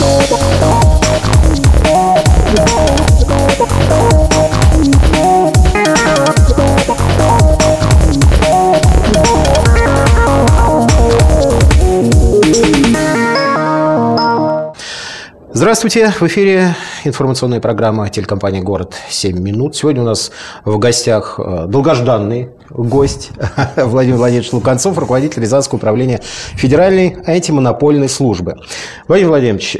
Здравствуйте! В эфире информационная программа телекомпании «Город 7 минут». Сегодня у нас в гостях долгожданный гость Владимир Владимирович Луканцов, руководитель Рязанского управления Федеральной антимонопольной службы. Владимир Владимирович,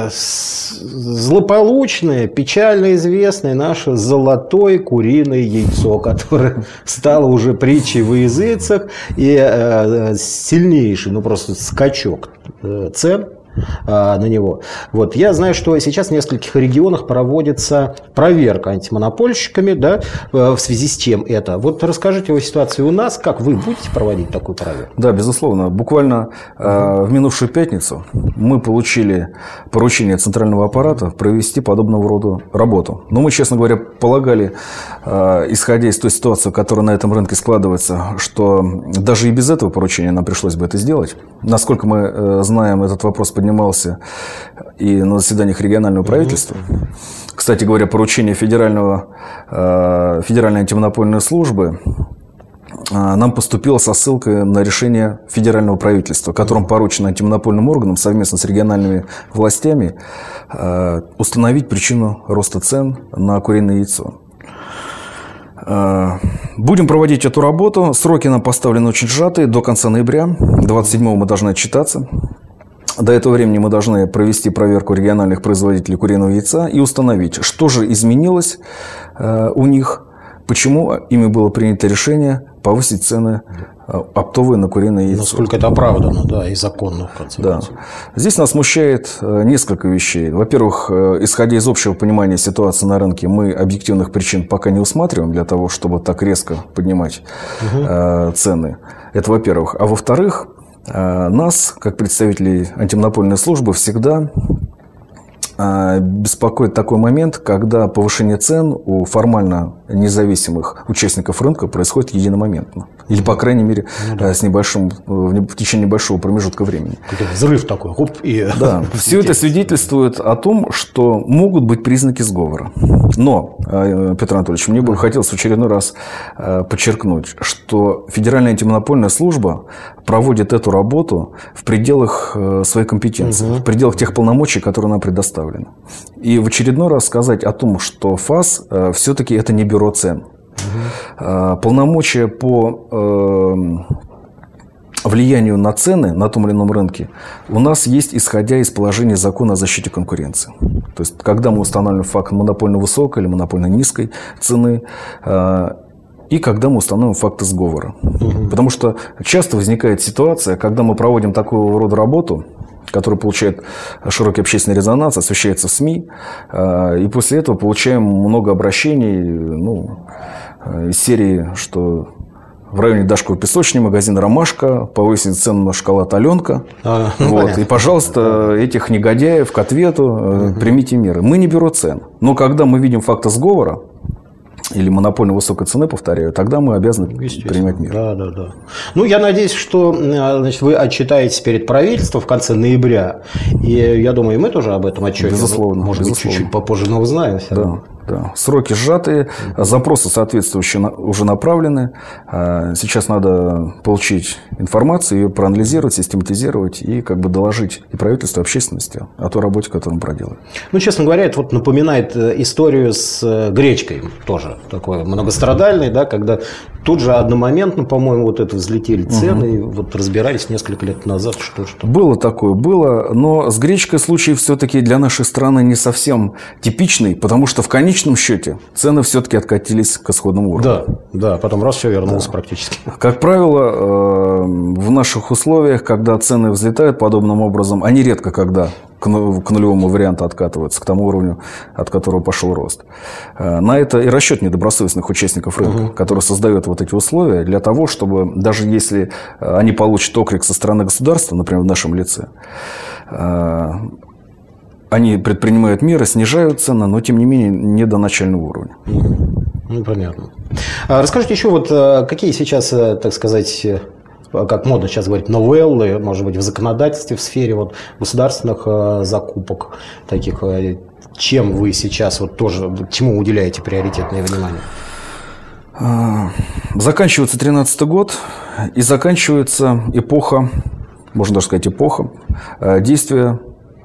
злополучное, печально известное наше золотое куриное яйцо, которое стало уже притчей во языцах, и сильнейший, просто скачок цен на него. Вот. Я знаю, что сейчас в нескольких регионах проводится проверка антимонопольщиками, да, в связи с чем это. Вот расскажите о ситуации у нас, как вы будете проводить такую проверку? Да, безусловно. Буквально в минувшую пятницу мы получили поручение центрального аппарата провести подобного рода работу. Но мы, честно говоря, полагали, исходя из той ситуации, которая на этом рынке складывается, что даже и без этого поручения нам пришлось бы это сделать. Насколько мы знаем, этот вопрос поднимался и на заседаниях регионального правительства. Кстати говоря, поручение Федеральной антимонопольной службы нам поступило со ссылкой на решение федерального правительства, которым поручено антимонопольным органам совместно с региональными властями установить причину роста цен на куриное яйцо. Будем проводить эту работу. Сроки нам поставлены очень сжатые, до конца ноября. 27-го мы должны отчитаться. До этого времени мы должны провести проверку региональных производителей куриного яйца и установить, что же изменилось у них, почему ими было принято решение повысить цены оптовые на куриное яйцо. Насколько это оправдано, да, и законно, в конце концов. Здесь нас смущает несколько вещей. Во-первых, исходя из общего понимания ситуации на рынке, мы объективных причин пока не усматриваем для того, чтобы так резко поднимать цены. Это во-первых. А во-вторых, нас, как представителей антимонопольной службы, всегда беспокоит такой момент, когда повышение цен у формально независимых участников рынка происходит единомоментно. Или, по крайней мере, в течение небольшого промежутка времени. Взрыв такой. Хоп, и... Да. Все это свидетельствует о том, что могут быть признаки сговора. Но, Петр Анатольевич, мне бы хотелось в очередной раз подчеркнуть, что Федеральная антимонопольная служба проводит эту работу в пределах своей компетенции, в пределах тех полномочий, которые нам предоставлены. И в очередной раз сказать о том, что ФАС все-таки это не бюро цен. Полномочия по влиянию на цены на том или ином рынке у нас есть, исходя из положения закона о защите конкуренции. То есть, когда мы устанавливаем факт монопольно высокой или монопольно низкой цены, и когда мы установим факты сговора. Потому что часто возникает ситуация, когда мы проводим такого рода работу, которая получает широкий общественный резонанс, освещается в СМИ, и после этого получаем много обращений из серии, что в районе Дашкова песочни, магазин «Ромашка», повысить цену на шоколад «Аленка». И, пожалуйста, этих негодяев к ответу примите меры. Мы не бюро цен. Но когда мы видим факты сговора, или монопольно высокой цены, повторяю, тогда мы обязаны принимать меры. Да. Я надеюсь, что вы отчитаетесь перед правительством в конце ноября. И я думаю, и мы тоже об этом отчете. Безусловно. Может быть, чуть-чуть попозже, но узнаем. Да. Сроки сжатые, запросы соответствующие уже направлены. Сейчас надо получить информацию, ее проанализировать, систематизировать и доложить и правительству, и общественности о той работе, которую мы проделаем. Честно говоря, это напоминает историю с гречкой тоже. Такой многострадальный, да, когда тут же одномоментно, по-моему, это взлетели цены, и разбирались несколько лет назад, что. Было такое, но с гречкой случай все-таки для нашей страны не совсем типичный, потому что в конечном счете цены все-таки откатились к исходному уровню. Да, потом раз все вернулось практически. Как правило, в наших условиях, когда цены взлетают подобным образом, они редко когда к нулевому варианту откатываются, к тому уровню, от которого пошел рост. На это и расчет недобросовестных участников рынка, которые создают вот эти условия для того, чтобы даже если они получат окрик со стороны государства, например, в нашем лице, они предпринимают меры, снижают цены, но тем не менее не до начального уровня. Понятно. Расскажите еще, какие сейчас, так сказать, как модно сейчас говорить, новеллы, может быть, в законодательстве, в сфере вот государственных закупок таких. Чем вы сейчас вот тоже, чему уделяете приоритетное внимание? Заканчивается 2013 год и заканчивается эпоха, можно даже сказать эпоха, действия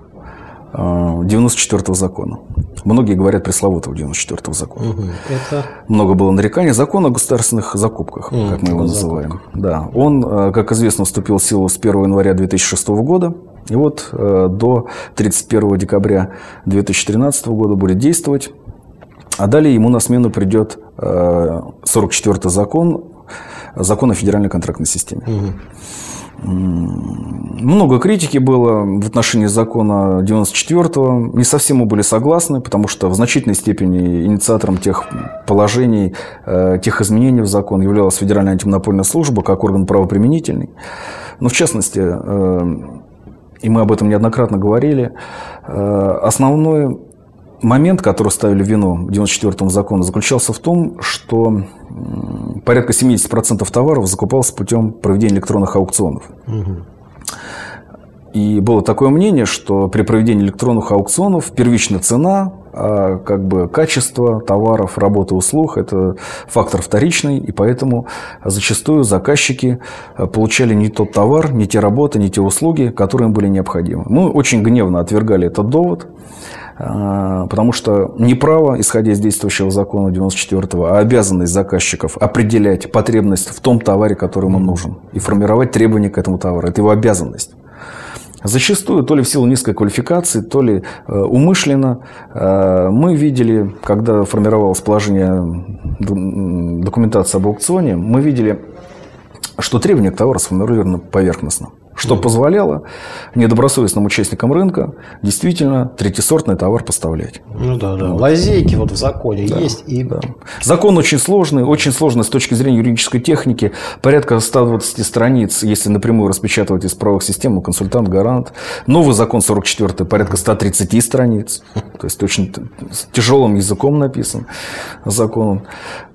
94-го закона. Многие говорят пресловутого 94-го закона. Это... Много было нареканий. Закон о государственных закупках, как мы его называем. Да. Он, как известно, вступил в силу с 1 января 2006 года. И вот до 31 декабря 2013 года будет действовать. А далее ему на смену придет 44-й закон о федеральной контрактной системе. Много критики было в отношении закона 94-го. Не совсем мы были согласны, потому что в значительной степени инициатором тех положений, тех изменений в закон являлась Федеральная антимонопольная служба как орган правоприменительный. Но в частности, и мы об этом неоднократно говорили, основной момент, который ставили в вину в 94-м закону, заключался в том, что порядка 70% товаров закупалось путем проведения электронных аукционов. И было такое мнение, что при проведении электронных аукционов первичная цена, а как бы качество товаров, работы, услуг – это фактор вторичный, и поэтому зачастую заказчики получали не тот товар, не те работы, не те услуги, которые им были необходимы. Мы очень гневно отвергали этот довод, потому что не право, исходя из действующего закона 94-го, а обязанность заказчиков определять потребность в том товаре, который ему нужен, и формировать требования к этому товару. Это его обязанность. Зачастую, то ли в силу низкой квалификации, то ли умышленно, мы видели, когда формировалось положение документации об аукционе, мы видели, что требования к товару сформулированы поверхностно, что позволяло недобросовестным участникам рынка действительно третьесортный товар поставлять. Ну да, да. Вот. Лазейки вот в законе есть. И... Да. Закон очень сложный с точки зрения юридической техники. Порядка 120 страниц, если напрямую распечатывать из правовых систем, консультант, гарант. Новый закон 44-й, порядка 130 страниц. То есть очень тяжелым языком написан закон.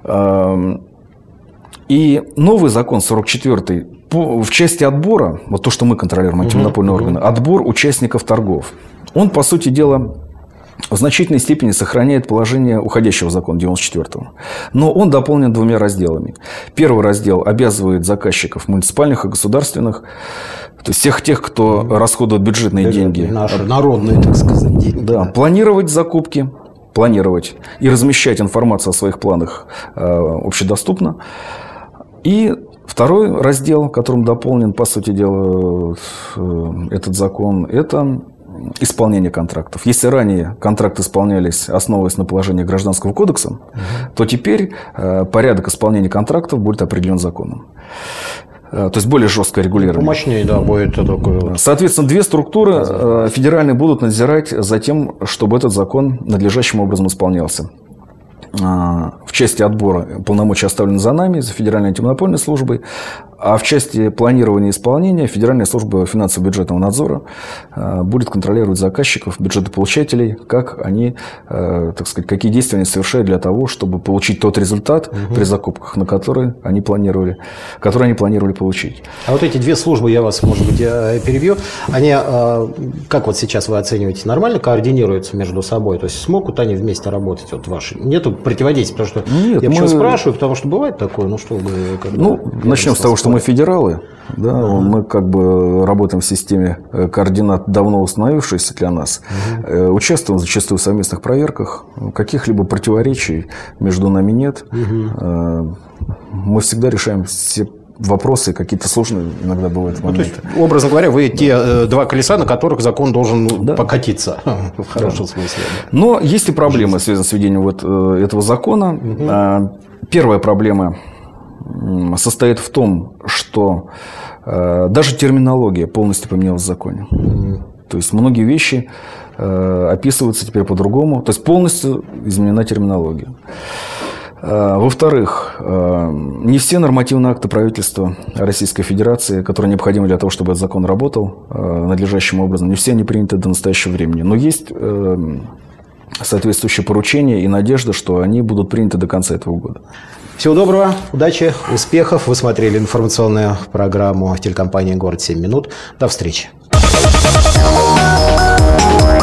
И новый закон 44-й в части отбора, вот то, что мы контролируем, антимонопольные органы, отбор участников торгов, он, по сути дела, в значительной степени сохраняет положение уходящего закона 94-го. Но он дополнен двумя разделами. Первый раздел обязывает заказчиков муниципальных и государственных, то есть всех тех, кто расходует бюджетные деньги. Наши народные, так сказать, деньги. Да, планировать закупки, и размещать информацию о своих планах общедоступно. И второй раздел, которым дополнен, по сути дела, этот закон, это исполнение контрактов. Если ранее контракты исполнялись, основываясь на положении Гражданского кодекса, то теперь порядок исполнения контрактов будет определен законом. То есть более жесткое регулирование. Помощнее, да, будет такое. Соответственно, две структуры федеральные будут надзирать за тем, чтобы этот закон надлежащим образом исполнялся. В части отбора полномочия оставлены за нами, за Федеральной антимонопольной службой, а в части планирования и исполнения Федеральная служба финансово-бюджетного надзора будет контролировать заказчиков, бюджетополучателей, как они, так сказать, какие действия они совершают для того, чтобы получить тот результат при закупках, на который они планировали получить. А вот эти две службы, я вас, может быть, перебью, они, как вот сейчас вы оцениваете, нормально координируются между собой? То есть смогут они вместе работать, вот ваши? Нету противодействия? Потому что нет, я почему спрашиваю, потому что бывает такое, ну что вы... начнем с того, что мы федералы, да, мы как бы работаем в системе координат, давно установившейся для нас, участвуем зачастую в совместных проверках, каких-либо противоречий между нами нет, мы всегда решаем все вопросы какие-то сложные иногда бывают моменты. То есть, образно говоря, вы те два колеса, на которых закон должен покатиться. В хорошем смысле. Да. Но есть и проблемы, связанные с введением этого закона. Первая проблема состоит в том, что даже терминология полностью поменялась в законе. То есть многие вещи описываются теперь по-другому. То есть полностью изменена терминология. Во-вторых, не все нормативные акты правительства Российской Федерации, которые необходимы для того, чтобы этот закон работал надлежащим образом, не все они приняты до настоящего времени. Но есть соответствующие поручения и надежда, что они будут приняты до конца этого года. Всего доброго, удачи, успехов. Вы смотрели информационную программу телекомпании «Город 7 минут». До встречи.